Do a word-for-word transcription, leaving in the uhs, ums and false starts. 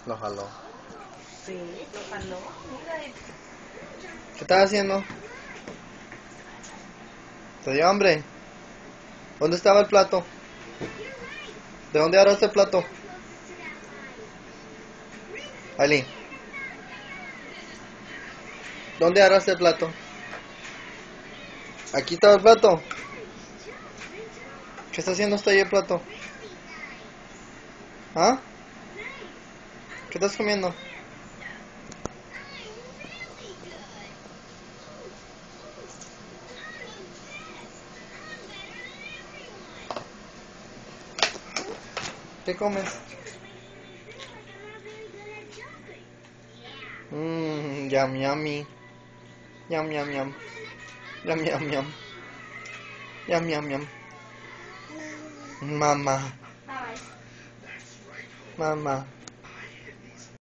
Lo jaló. Sí, lo jaló. Mira, y- ¿Qué estás haciendo? ¿Te dio hambre? ¿Dónde estaba el plato? ¿De dónde agarraste el plato? Ali, ¿dónde agarraste el plato? Aquí estaba el plato. ¿Qué está haciendo usted ahí el plato? ¿Ah? ¿Qué estás comiendo? ¿Qué comes? Mmm, yum, yummy. Yum, yum, yum. Yum, yum, yum. Yum, yum, yum. Mamá. Mamá.